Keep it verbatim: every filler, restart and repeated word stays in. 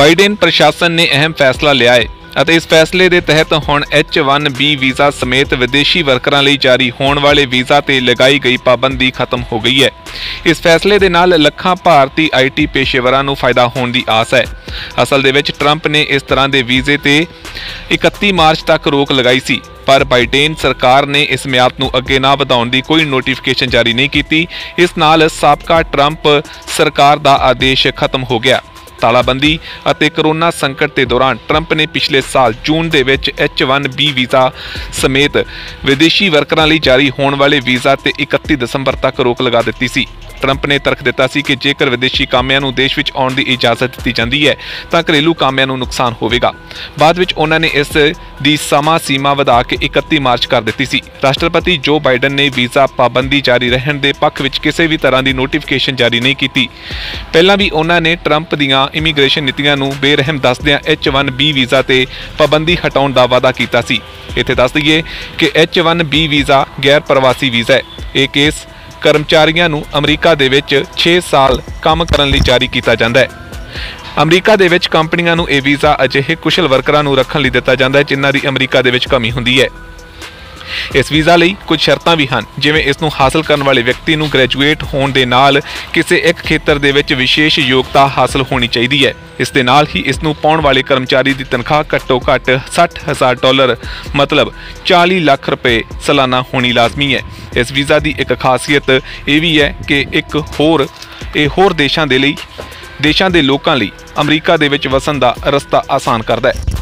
Biden ਪ੍ਰਸ਼ਾਸਨ ਨੇ ਅਹਿਮ ਫੈਸਲਾ ਲਿਆ ਹੈ ਅਤੇ ਇਸ ਫੈਸਲੇ ਦੇ ਤਹਿਤ ਹੁਣ ਐਚ ਵਨ ਬੀ ਵੀਜ਼ਾ ਸਮੇਤ ਵਿਦੇਸ਼ੀ ਵਰਕਰਾਂ ਲਈ ਜਾਰੀ ਹੋਣ ਵਾਲੇ ਵੀਜ਼ਾ ਤੇ ਲਗਾਈ ਗਈ ਪਾਬੰਦੀ ਖਤਮ ਹੋ ਗਈ ਹੈ। ਇਸ ਫੈਸਲੇ ਦੇ ਨਾਲ ਲੱਖਾਂ ਭਾਰਤੀ ਆਈ ਟੀ ਪੇਸ਼ੇਵਰਾਂ ਨੂੰ ਫਾਇਦਾ ਹੋਣ ਦੀ ਆਸ ਹੈ। ਅਸਲ ਦੇ ਵਿੱਚ ਟਰੰਪ ਨੇ ਇਸ ਤਰ੍ਹਾਂ ਦੇ ਵੀਜ਼ੇ ਤੇ ਇਕੱਤੀ ਮਾਰਚ ਤੱਕ ਰੋਕ ਲਗਾਈ ਸੀ, ਪਰ ਬਾਈਡਨ ਸਰਕਾਰ ਨੇ ਇਸ ਮਿਆਦ ਨੂੰ ਅੱਗੇ ਨਾ ਵਧਾਉਣ ਦੀ ਕੋਈ ਨੋਟੀਫਿਕੇਸ਼ਨ ਜਾਰੀ ਨਹੀਂ ਕੀਤੀ। ਇਸ ਨਾਲ ਸਾਬਕਾ ਟਰੰਪ ਸਰਕਾਰ ਦਾ ਆਦੇਸ਼ ਖਤਮ ਹੋ ਗਿਆ। ਤਾਲਾਬੰਦੀ ਅਤੇ ਕਰੋਨਾ ਸੰਕਟ ਦੇ ਦੌਰਾਨ ਟਰੰਪ ਨੇ ਪਿਛਲੇ ਸਾਲ ਜੂਨ ਦੇ ਵਿੱਚ ਐਚ ਵਨ ਬੀ ਵੀਜ਼ਾ ਸਮੇਤ ਵਿਦੇਸ਼ੀ ਵਰਕਰਾਂ ਲਈ ਜਾਰੀ ਹੋਣ ਵਾਲੇ ਵੀਜ਼ਾ ਤੇ ਇਕੱਤੀ ਦਸੰਬਰ ਤੱਕ ਰੋਕ ਲਗਾ ਦਿੱਤੀ ਸੀ। ਟਰੰਪ ਨੇ ਤਰਕ ਦਿੱਤਾ ਸੀ ਕਿ ਜੇਕਰ ਵਿਦੇਸ਼ੀ ਕਾਮਿਆਂ ਨੂੰ ਦੇਸ਼ ਵਿੱਚ ਆਉਣ ਦੀ ਇਜਾਜ਼ਤ ਦਿੱਤੀ ਜਾਂਦੀ ਹੈ ਤਾਂ ਘਰੇਲੂ ਕਾਮਿਆਂ ਨੂੰ ਨੁਕਸਾਨ ਹੋਵੇਗਾ। ਬਾਅਦ ਵਿੱਚ ਉਹਨਾਂ ਨੇ ਇਸ ਦੀ ਸਮਾਂ ਸੀਮਾ ਵਧਾ ਕੇ ਇਕੱਤੀ ਮਾਰਚ ਕਰ ਦਿੱਤੀ ਸੀ। ਰਾਸ਼ਟਰਪਤੀ ਜੋ ਬਾਈਡਨ ਨੇ ਵੀਜ਼ਾ ਪਾਬੰਦੀ ਜਾਰੀ ਰਹਿਣ ਦੇ ਪੱਖ ਵਿੱਚ ਕਿਸੇ ਵੀ ਤਰ੍ਹਾਂ ਦੀ ਨੋਟੀਫਿਕੇਸ਼ਨ ਜਾਰੀ ਨਹੀਂ ਕੀਤੀ। ਪਹਿਲਾਂ ਵੀ ਉਹਨਾਂ ਨੇ ਟਰੰਪ ਦੀਆਂ ਇਮੀਗ੍ਰੇਸ਼ਨ ਨੀਤੀਆਂ ਨੂੰ ਬੇਰਹਿਮ ਦੱਸਦਿਆਂ ਐਚ ਵਨ ਬੀ ਵੀਜ਼ਾ ਤੇ ਪਾਬੰਦੀ ਹਟਾਉਣ ਦਾ ਵਾਅਦਾ ਕੀਤਾ ਸੀ। ਇੱਥੇ ਦੱਸ ਦਈਏ ਕਿ ਐਚ ਵਨ ਬੀ ਵੀਜ਼ਾ ਗੈਰ ਪ੍ਰਵਾਸੀ ਵੀਜ਼ਾ ਹੈ। ਇਹ ਕੇਸ ਕਰਮਚਾਰੀਆਂ ਨੂੰ ਅਮਰੀਕਾ ਦੇ ਵਿੱਚ ਛੇ ਸਾਲ ਕੰਮ ਕਰਨ ਲਈ ਜਾਰੀ ਕੀਤਾ ਜਾਂਦਾ ਹੈ। ਅਮਰੀਕਾ ਦੇ ਵਿੱਚ ਕੰਪਨੀਆਂ ਨੂੰ ਇਹ ਵੀਜ਼ਾ ਅਜਿਹੇ ਕੁਸ਼ਲ ਵਰਕਰਾਂ ਨੂੰ ਰੱਖਣ ਲਈ ਦਿੱਤਾ ਜਾਂਦਾ ਹੈ ਜਿਨ੍ਹਾਂ ਦੀ ਅਮਰੀਕਾ ਦੇ ਵਿੱਚ ਕਮੀ ਹੁੰਦੀ ਹੈ। ਇਸ ਵੀਜ਼ਾ ਲਈ ਕੁਝ ਸ਼ਰਤਾਂ ਵੀ ਹਨ, ਜਿਵੇਂ ਇਸ ਨੂੰ ਹਾਸਲ ਕਰਨ ਵਾਲੇ ਵਿਅਕਤੀ ਨੂੰ ਗ੍ਰੈਜੂਏਟ ਹੋਣ ਦੇ ਨਾਲ ਕਿਸੇ ਇੱਕ ਖੇਤਰ ਦੇ ਵਿੱਚ ਵਿਸ਼ੇਸ਼ ਯੋਗਤਾ ਹਾਸਲ ਹੋਣੀ ਚਾਹੀਦੀ ਹੈ। ਇਸ ਦੇ ਨਾਲ ਹੀ ਇਸ ਨੂੰ ਪਾਉਣ ਵਾਲੇ ਕਰਮਚਾਰੀ ਦੀ ਤਨਖਾਹ ਘੱਟੋ ਘੱਟ ਸੱਠ ਹਜ਼ਾਰ ਡਾਲਰ ਮਤਲਬ ਚਾਲੀ ਲੱਖ ਰੁਪਏ ਸਾਲਾਨਾ ਹੋਣੀ ਲਾਜ਼ਮੀ ਹੈ। ਇਸ ਵੀਜ਼ਾ ਦੀ ਇੱਕ ਖਾਸੀਅਤ ਇਹ ਵੀ ਹੈ ਕਿ ਇੱਕ ਹੋਰ ਇਹ ਹੋਰ ਦੇਸ਼ਾਂ ਦੇ ਲਈ ਦੇਸ਼ਾਂ ਦੇ ਲੋਕਾਂ ਲਈ ਅਮਰੀਕਾ ਦੇ ਵਿੱਚ ਵਸਣ ਦਾ ਰਸਤਾ ਆਸਾਨ ਕਰਦਾ ਹੈ।